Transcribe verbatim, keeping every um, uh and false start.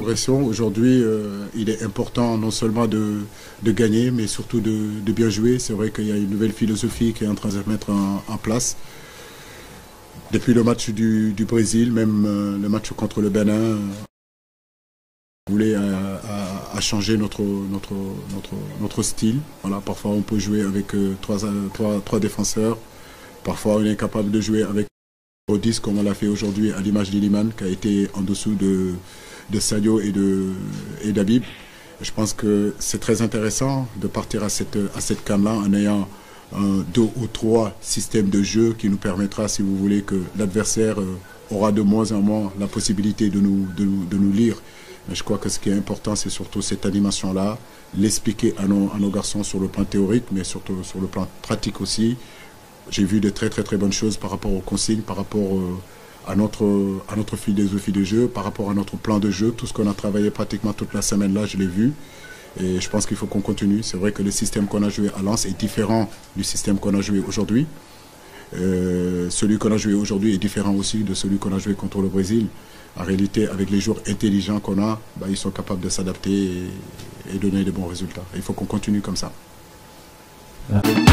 progression. Aujourd'hui, euh, il est important non seulement de, de gagner, mais surtout de, de bien jouer. C'est vrai qu'il y a une nouvelle philosophie qui est en train de se mettre en, en place. Depuis le match du, du Brésil, même euh, le match contre le Bénin, euh, on voulait à, à, à changer notre, notre, notre, notre style. Voilà, parfois on peut jouer avec euh, trois, trois, trois défenseurs. Parfois on est capable de jouer avec dix comme on l'a fait aujourd'hui à l'image d'Iliman qui a été en dessous de, de Sadio et de et d'Habib. Je pense que c'est très intéressant de partir à cette, à cette canne-là en ayant un, deux ou trois systèmes de jeu qui nous permettra, si vous voulez, que l'adversaire euh, aura de moins en moins la possibilité de nous, de, de nous lire. Mais je crois que ce qui est important, c'est surtout cette animation-là, l'expliquer à nos, à nos garçons sur le plan théorique, mais surtout sur le plan pratique aussi. J'ai vu de très très très bonnes choses par rapport aux consignes, par rapport euh, à, notre, à notre philosophie de jeu, par rapport à notre plan de jeu. Tout ce qu'on a travaillé pratiquement toute la semaine là, je l'ai vu. Et je pense qu'il faut qu'on continue. C'est vrai que le système qu'on a joué à Lens est différent du système qu'on a joué aujourd'hui. Euh, celui qu'on a joué aujourd'hui est différent aussi de celui qu'on a joué contre le Brésil. En réalité, avec les joueurs intelligents qu'on a, bah, ils sont capables de s'adapter et, et donner de bons résultats. Il faut qu'on continue comme ça. Ah.